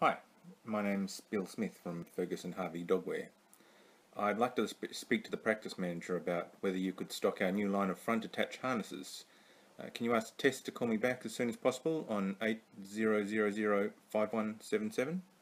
Hi, my name's Bill Smith from Ferguson Harvey Dogwear. I'd like to speak to the practice manager about whether you could stock our new line of front attach harnesses. Can you ask Tess to call me back as soon as possible on 80005177?